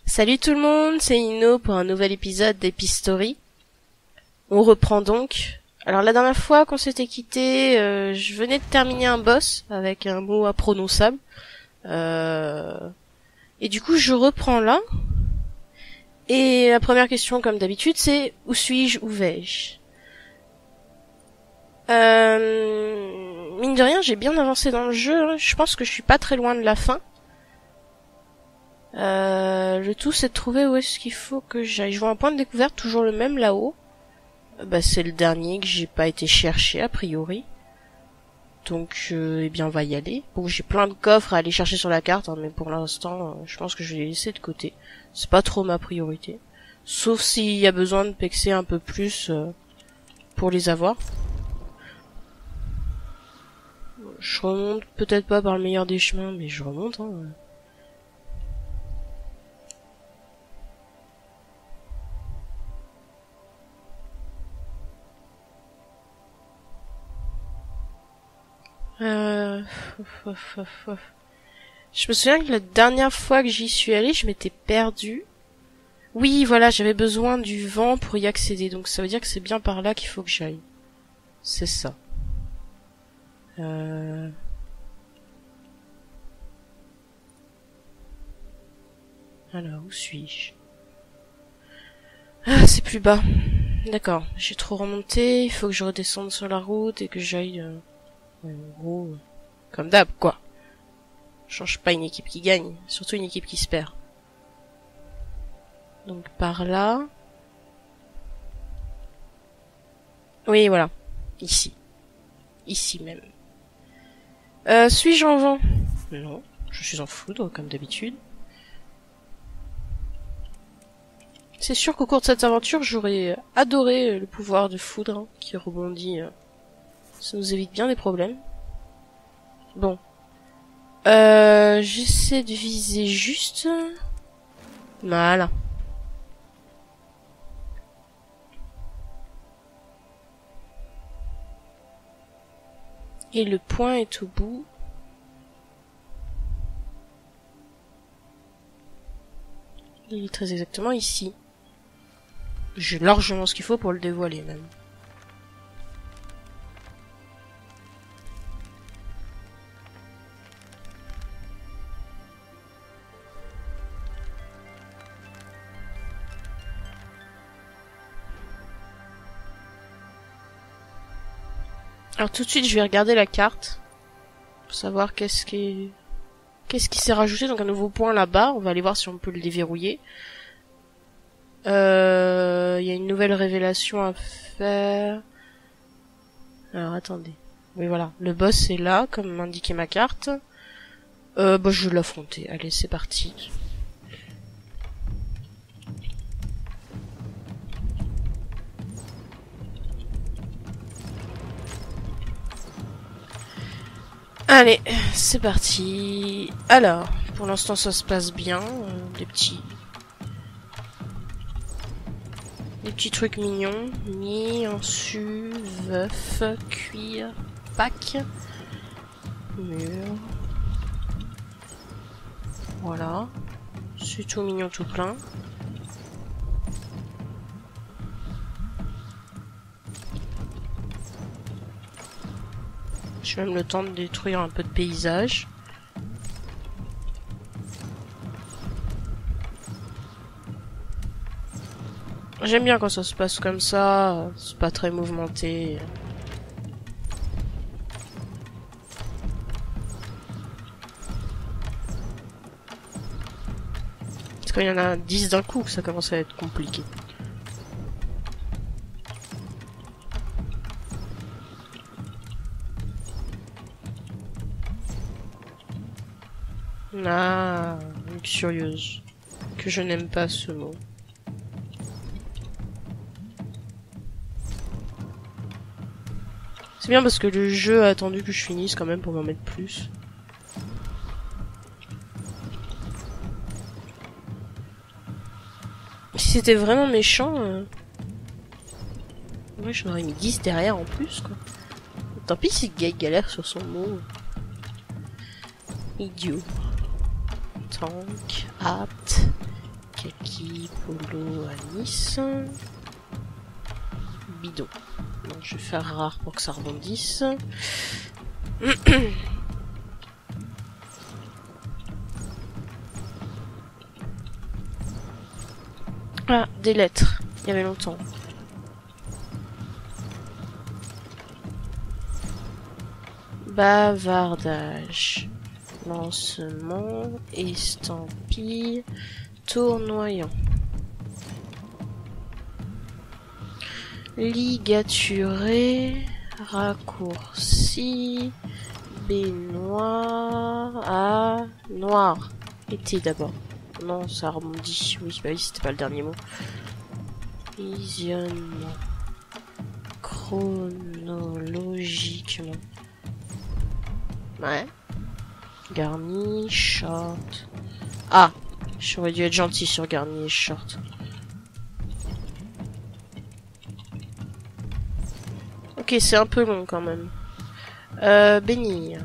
Salut tout le monde, c'est Ino pour un nouvel épisode d'Epistory. On reprend donc. Alors la dernière fois qu'on s'était quitté, je venais de terminer un boss avec un mot imprononçable. Et du coup je reprends là. Et la première question comme d'habitude c'est où suis-je, où vais-je? Mine de rien j'ai bien avancé dans le jeu, hein. Je pense que je suis pas très loin de la fin. Le tout c'est de trouver où est-ce qu'il faut que j'aille. Je vois un point de découverte, toujours le même là-haut. C'est le dernier que j'ai pas été chercher a priori. Donc eh bien on va y aller. Bon, j'ai plein de coffres à aller chercher sur la carte, hein, mais pour l'instant je pense que je vais les laisser de côté. C'est pas trop ma priorité. Sauf s'il y a besoin de pexer un peu plus pour les avoir. Je remonte peut-être pas par le meilleur des chemins, mais je remonte, hein. Je me souviens que la dernière fois que j'y suis allée, je m'étais perdue. Oui, voilà, j'avais besoin du vent pour y accéder, donc ça veut dire que c'est bien par là qu'il faut que j'aille. C'est ça. Alors, où suis-je? Ah, c'est plus bas. D'accord, j'ai trop remonté, il faut que je redescende sur la route et que j'aille... en gros, comme d'hab, quoi. Je change pas une équipe qui gagne, surtout une équipe qui se perd. Donc par là... Oui, voilà. Ici. Ici même. Suis-je en vent? Non, je suis en foudre, comme d'habitude. C'est sûr qu'au cours de cette aventure, j'aurais adoré le pouvoir de foudre, hein, qui rebondit. Ça nous évite bien des problèmes. Bon. J'essaie de viser juste. Voilà. Et le point est au bout. Il est très exactement ici. J'ai largement ce qu'il faut pour le dévoiler même. Alors tout de suite je vais regarder la carte pour savoir qu'est-ce qui s'est rajouté. Donc un nouveau point là-bas, on va aller voir si on peut le déverrouiller. Il y a une nouvelle révélation à faire. Alors attendez. Oui voilà, le boss est là comme m'indiquait ma carte. Je vais l'affronter. Allez, c'est parti. Allez, c'est parti. Alors, pour l'instant ça se passe bien, des petits trucs mignons. Mis, insu, veuf, cuir, pack, mur. Voilà. C'est tout mignon, tout plein. J'ai même le temps de détruire un peu de paysage. J'aime bien quand ça se passe comme ça, c'est pas très mouvementé. Parce qu'il y en a 10 d'un coup, ça commence à être compliqué. Ah, luxurieuse. Que je n'aime pas ce mot. C'est bien parce que le jeu a attendu que je finisse quand même pour m'en mettre plus. Si c'était vraiment méchant, ouais, j'en aurais mis 10 derrière en plus, quoi. Tant pis si le gars galère sur son mot. Idiot. Tank, apt, Kaki, polo, anis. Bidon. Donc je vais faire rare pour que ça rebondisse. Ah, des lettres. Il y avait longtemps. Bavardage. Lancement. Estampille. Tournoyant. Ligaturé. Raccourci. Baignoire. Ah, noir. Été d'abord. Non, ça rebondit. Oui, bah oui, c'était pas le dernier mot. Visionnement. Chronologiquement. Ouais. Garni, short. Ah, j'aurais dû être gentil sur garni et short. Ok, c'est un peu long quand même. Bénir.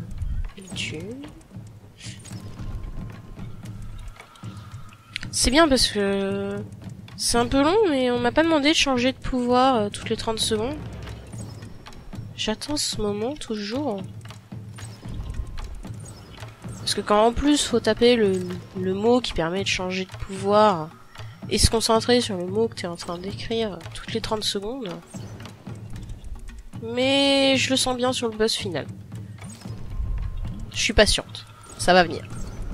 C'est bien parce que c'est un peu long, mais on m'a pas demandé de changer de pouvoir toutes les 30 secondes. J'attends ce moment toujours. Parce que quand en plus faut taper le mot qui permet de changer de pouvoir et se concentrer sur le mot que t'es en train d'écrire toutes les 30 secondes. Mais je le sens bien sur le boss final. Je suis patiente. Ça va venir.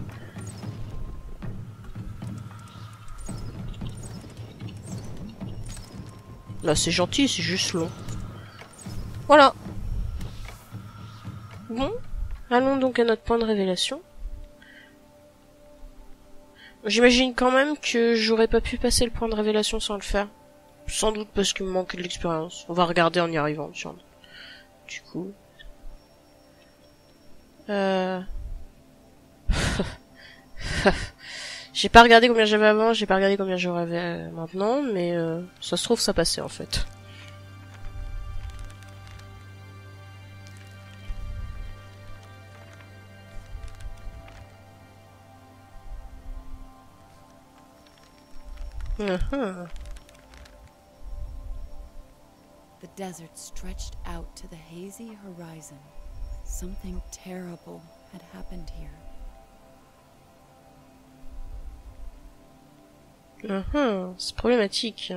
Là c'est gentil, c'est juste long. Voilà. Bon. Allons donc à notre point de révélation. J'imagine quand même que j'aurais pas pu passer le point de révélation sans le faire. Sans doute parce qu'il me manquait de l'expérience. On va regarder en y arrivant, tiens. Du coup... J'ai pas regardé combien j'avais avant, j'ai pas regardé combien j'aurais maintenant, mais ça se trouve ça passait en fait. The desert stretched out to the hazy horizon. Something terrible had happened here. C'est problématique.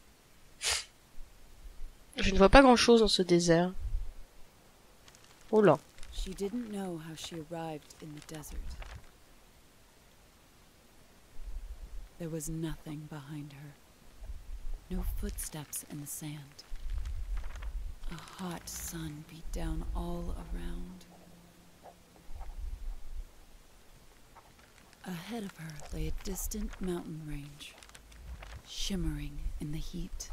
Je ne vois pas grand chose dans ce désert. Oh là. She didn't know how she arrived in the desert. There was nothing behind her. No footsteps in the sand. A hot sun beat down all around. Ahead of her lay a distant mountain range, shimmering in the heat.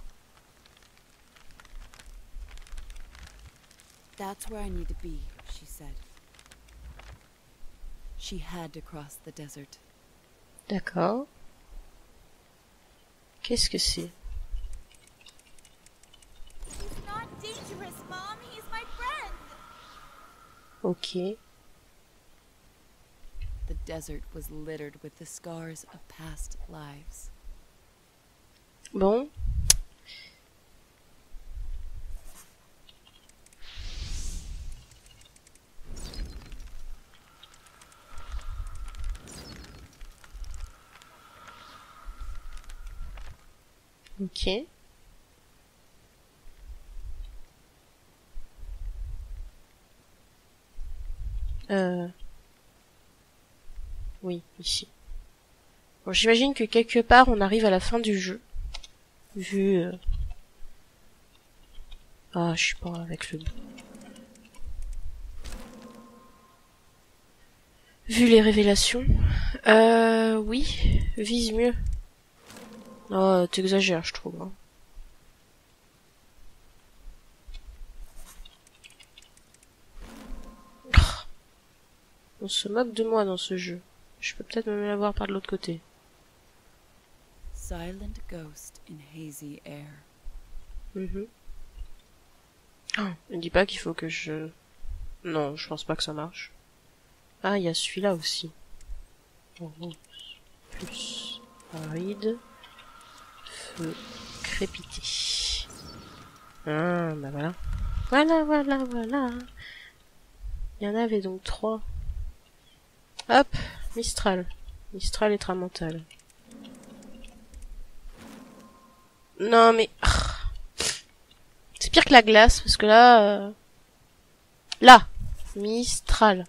That's where I need to be, she said. She had to cross the desert. D'accord. Qu'est-ce que c'est? He's not dangerous, Mom. He's my friend. Ok. The desert was littered with the scars of past lives. Bon. Ok. Oui, ici. Bon, j'imagine que quelque part on arrive à la fin du jeu. Vu... Ah, je suis pas avec le... Vu les révélations. Oui. Vise mieux. Oh, t'exagères, je trouve. Hein. On se moque de moi dans ce jeu. Je peux peut-être même l'avoir par de l'autre côté. Silent ghost in hazy air. Oh, ne dis pas qu'il faut que je... Non, je pense pas que ça marche. Ah, il y a celui-là aussi. Oh, plus. Aride. Feu. Crépité. Ah, bah voilà. Voilà. Il y en avait donc 3. Hop, Mistral. Mistral et Tramontane. Non mais... C'est pire que la glace, parce que là... Là, Mistral.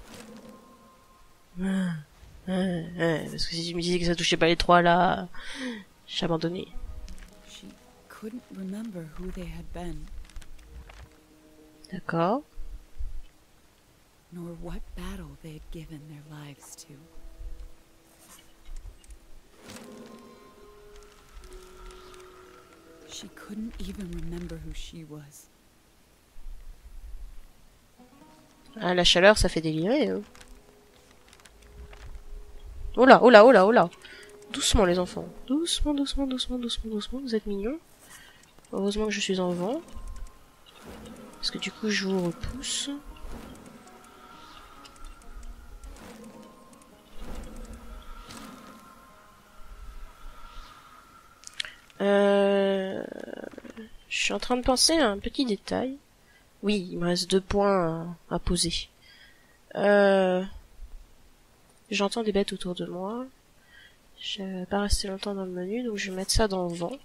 Parce que si tu me disais que ça touchait pas les 3 là, j'ai abandonné. She couldn't remember who they had been, D'accord. nor what battle they had given their lives to. She couldn't even remember who she was. Ah, la chaleur, ça fait délirer. Hein. Oh là. Doucement les enfants. Doucement. Vous êtes mignons. Heureusement que je suis en vent. Parce que du coup, je vous repousse. Je suis en train de penser à un petit détail. Oui, il me reste 2 points à poser. J'entends des bêtes autour de moi. Je vais pas rester longtemps dans le menu, donc je vais mettre ça dans le vent.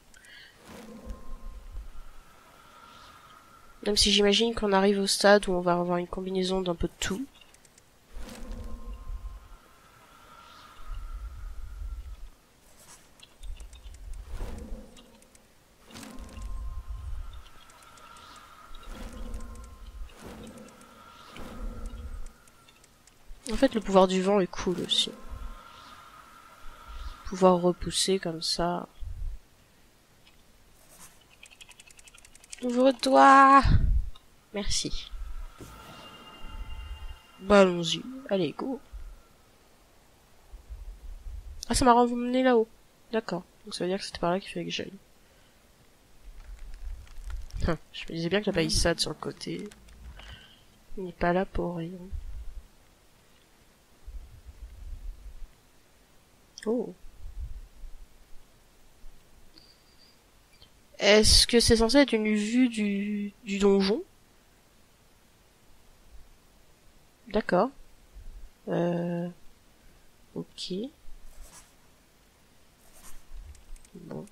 Même si j'imagine qu'on arrive au stade où on va avoir une combinaison d'un peu de tout. En fait, le pouvoir du vent est cool aussi. Pouvoir repousser comme ça. Ouvre-toi! Merci. Bah, allons-y. Allez, go. Ah, ça m'a ramené là-haut. D'accord. Donc ça veut dire que c'était par là qu'il fallait que j'aille. Je me disais bien que la palissade sur le côté. Il n'est pas là pour rien. Oh. Est-ce que c'est censé être une vue du donjon? D'accord. Ok. Bon.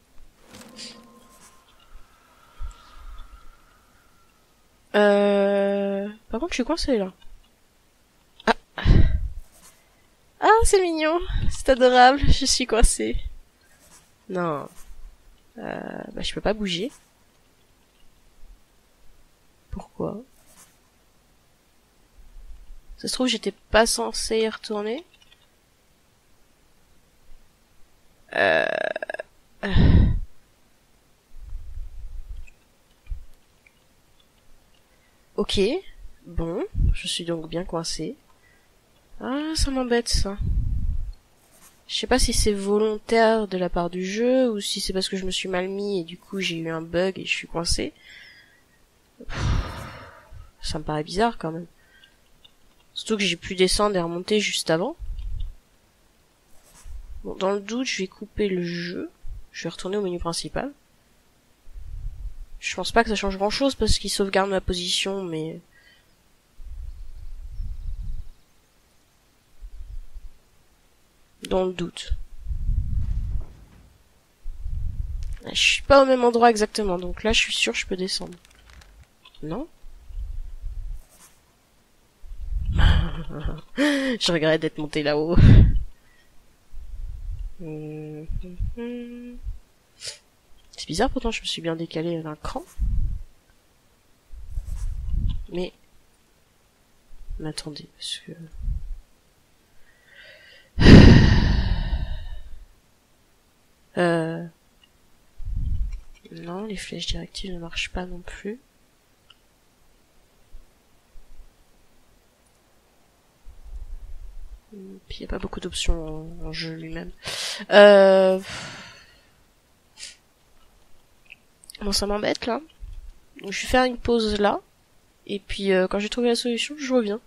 Par contre, je suis coincée là. Ah. Ah, c'est mignon. C'est adorable. Je suis coincée. Non. Bah, je peux pas bouger. Pourquoi? Ça se trouve, j'étais pas censée y retourner. Ok. Bon. Je suis donc bien coincée. Ah, ça m'embête, ça. Je sais pas si c'est volontaire de la part du jeu, ou si c'est parce que je me suis mal mis et du coup j'ai eu un bug et je suis coincée. Ça me paraît bizarre quand même. Surtout que j'ai pu descendre et remonter juste avant. Bon, dans le doute, je vais couper le jeu. Je vais retourner au menu principal. Je pense pas que ça change grand chose parce qu'il sauvegarde ma position, mais... Dans le doute. Je suis pas au même endroit exactement, donc là je suis sûre que je peux descendre. Non? Je regrette d'être monté là-haut. C'est bizarre, pourtant je me suis bien décalé d'un cran. Mais attendez, parce que... Non, les flèches directives ne marchent pas non plus. Puis il n'y a pas beaucoup d'options en jeu lui-même. Bon, ça m'embête là. Donc, je vais faire une pause là. Et puis quand j'ai trouvé la solution, je reviens.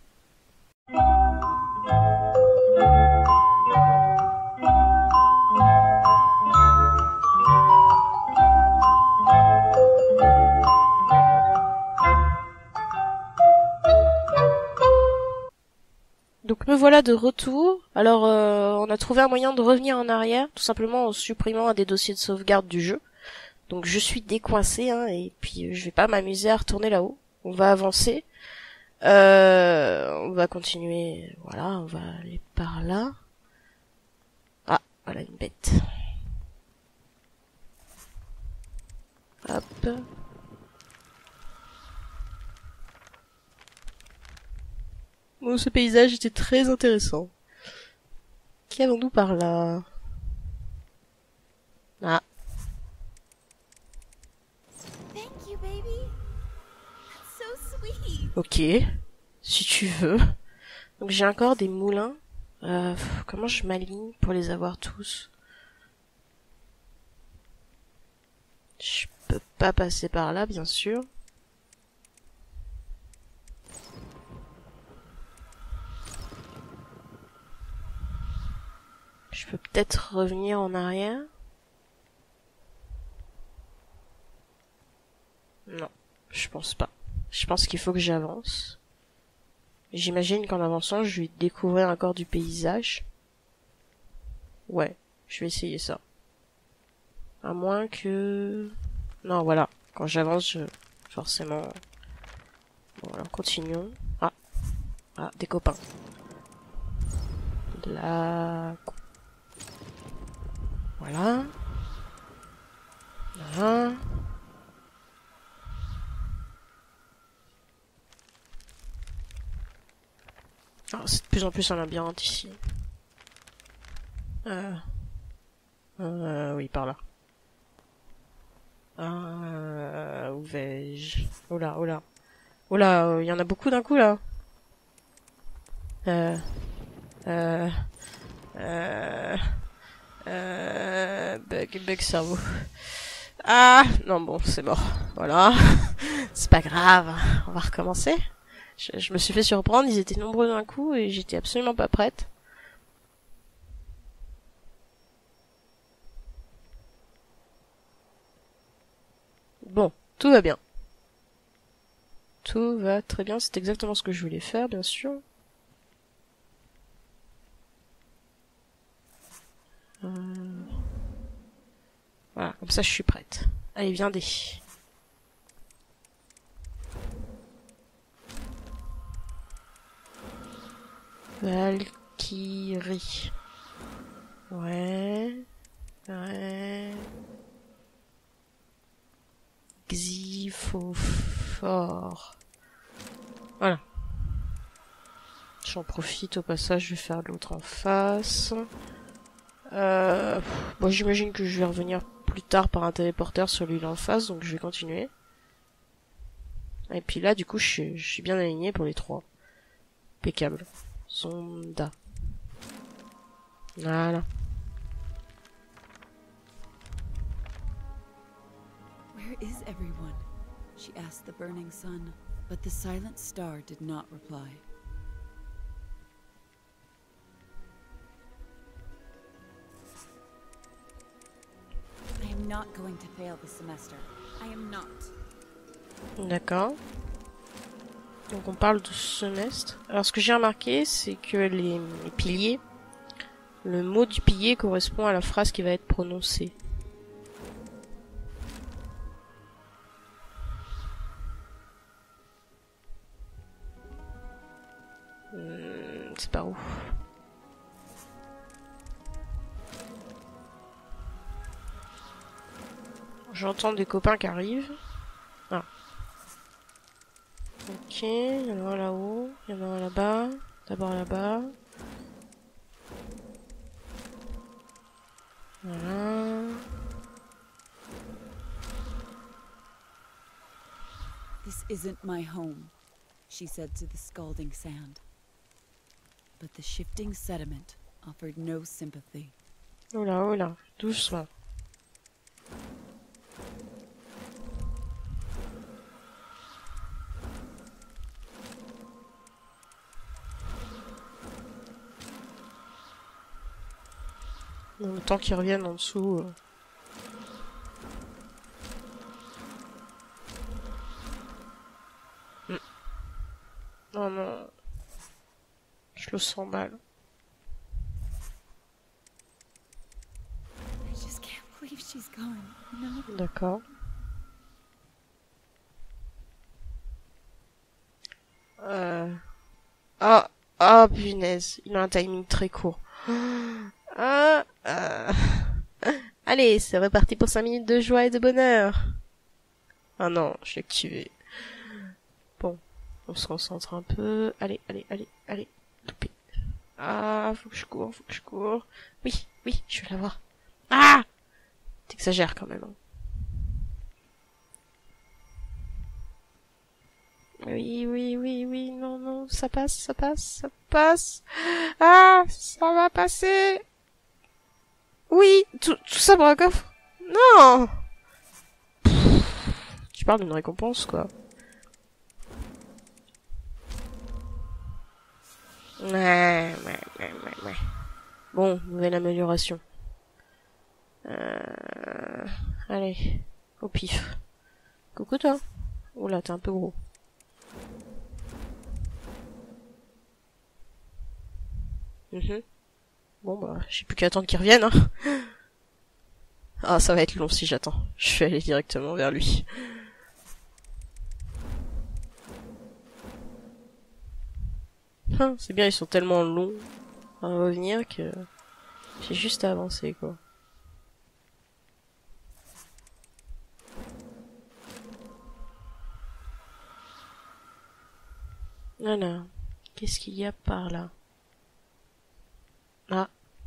Me voilà de retour. Alors, on a trouvé un moyen de revenir en arrière, tout simplement en supprimant un des dossiers de sauvegarde du jeu. Donc je suis décoincée, hein, et puis je vais pas m'amuser à retourner là-haut. On va avancer. On va continuer. Voilà, on va aller par là. Ah, voilà une bête. Hop. Bon, ce paysage était très intéressant. Qu'avons-nous par là? Ah, Thank you, baby. That's so sweet. ok. Si tu veux. Donc j'ai encore des moulins. Comment je m'aligne pour les avoir tous? Je peux pas passer par là, bien sûr. Je peux peut-être revenir en arrière. Non, je pense pas. Je pense qu'il faut que j'avance. J'imagine qu'en avançant, je vais découvrir encore du paysage. Ouais, je vais essayer ça. À moins que... Non, voilà. Quand j'avance, forcément... Bon, alors continuons. Ah, des copains. Là... Voilà. Voilà. Ah, c'est de plus en plus un labyrinthe ici. Oui, par là. Où vais-je? Oh là, oh là. Oh là, il y en a beaucoup d'un coup, là. Bug cerveau. Ah, non, bon, c'est mort. Voilà. C'est pas grave. On va recommencer. Je me suis fait surprendre, ils étaient nombreux d'un coup et j'étais absolument pas prête. Bon, tout va bien. Tout va très bien, c'est exactement ce que je voulais faire, bien sûr. Voilà, comme ça je suis prête. Allez, viens des. Valkyrie. Ouais. Xiphophore. Voilà. J'en profite au passage, je vais faire l'autre en face. Bon, j'imagine que je vais revenir plus tard par un téléporteur sur l'île en face, donc je vais continuer. Et puis là, du coup, je suis bien aligné pour les trois. Impeccable. Zonda. Voilà. Where is everyone? She asked the burning sun, but the silent star did not reply. I am not going to fail this semester. I am not. D'accord. Donc on parle de semestre. Alors ce que j'ai remarqué, c'est que les piliers, le mot du pilier correspond à la phrase qui va être prononcée. C'est par où? J'entends des copains qui arrivent. Ah. Ok, il y en a un là-haut, il y en a un là-bas, d'abord là-bas. Voilà. This isn't my home, she said to the scalding sand. But the shifting sediment offered no sympathy. Oh là, doucement. Le temps qu'ils reviennent en dessous. Non, non. Je Je le sens mal. I just can't believe she's gone. No. D'accord. Ah, ah, punaise. Il a un timing très court. Ah, ah. Allez, c'est reparti pour 5 minutes de joie et de bonheur. Ah non, je l'ai tué. Bon, on se concentre un peu. Allez, allez, allez, allez. Loupé. Ah, faut que je cours, faut que je cours. Oui, oui, je vais l'avoir. Ah! T'exagères quand même. Hein. Oui, oui, oui, oui, non, non, ça passe, ça passe, ça passe. Ah, ça va passer. Oui, tout ça pour un coffre. Non. Tu parles d'une récompense, quoi. Ouais. Bon, nouvelle amélioration. Allez, au pif. Coucou toi. Oula, t'es un peu gros. Bon bah, j'ai plus qu'à attendre qu'il revienne, hein. Ah, ça va être long si j'attends. Je vais aller directement vers lui. C'est bien, ils sont tellement longs à revenir que j'ai juste à avancer, quoi. Voilà. Qu'est-ce qu'il y a par là? Ah.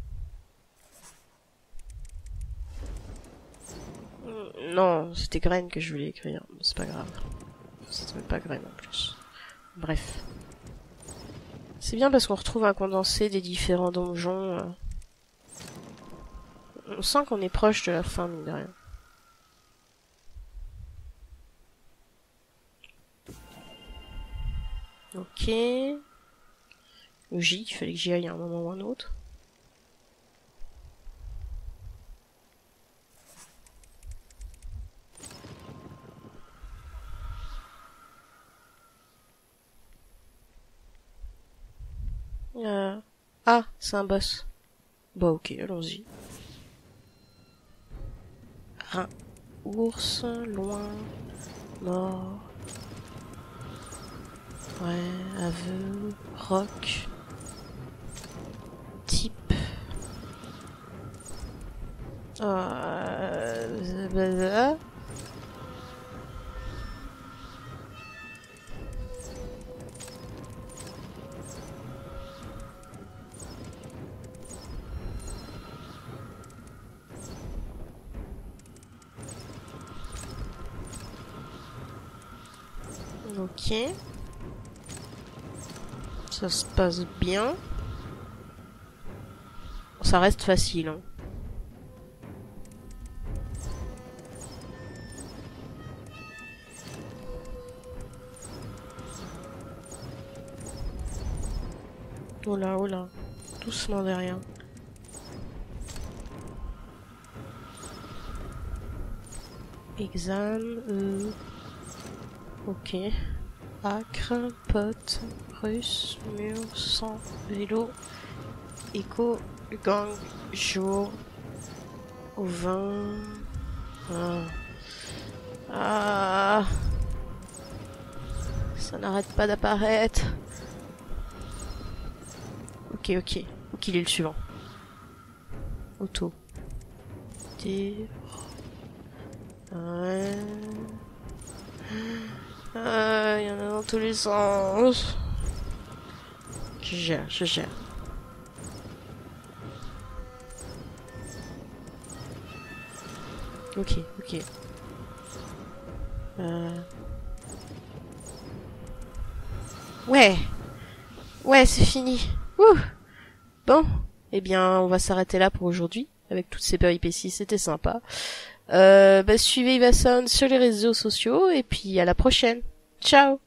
Non, c'était graine que je voulais écrire. C'est pas grave. C'est même pas graine en plus. Bref. C'est bien parce qu'on retrouve un condensé des différents donjons. On sent qu'on est proche de la fin, mine de rien. Ok. Logique, il fallait que j'y aille à un moment ou un autre. Ah, c'est un boss. Bah ok, allons-y. Un ours, loin, mort. Ouais, aveu, roc. Type. Ok. Ça se passe bien. Ça reste facile, hein. Oh là, oh là. Doucement derrière. Exam, ok. Acre, pote, russe, mur, sang, vélo, écho, gang, jour, au vin. Ah. Ça n'arrête pas d'apparaître. Ok, ok. Où qu'il est le suivant? Auto. D. Ouais. Il y en a dans tous les sens. Je gère, je gère. Ok, ok. Ouais. Ouais, c'est fini. Ouh. Bon. Eh bien, on va s'arrêter là pour aujourd'hui. Avec toutes ces péripéties, c'était sympa. Suivez Ivason sur les réseaux sociaux. Et puis, à la prochaine. Ciao.